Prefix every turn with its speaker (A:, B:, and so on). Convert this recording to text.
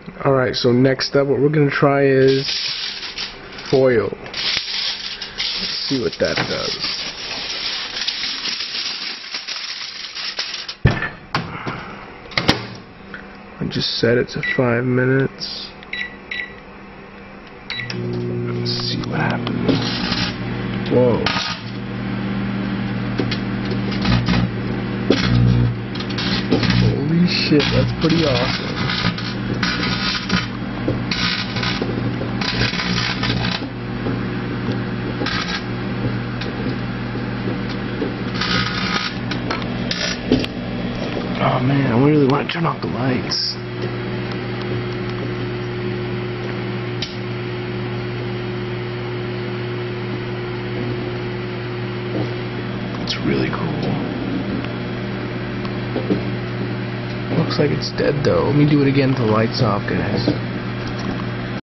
A: Alright, so next up what we're gonna try is foil. Let's see what that does. I just set it to 5 minutes. Let's see what happens. Whoa. Holy shit, that's pretty awesome. Oh man, I really want to turn off the lights. It's really cool. Looks like it's dead though. Let me do it again till the lights off, guys.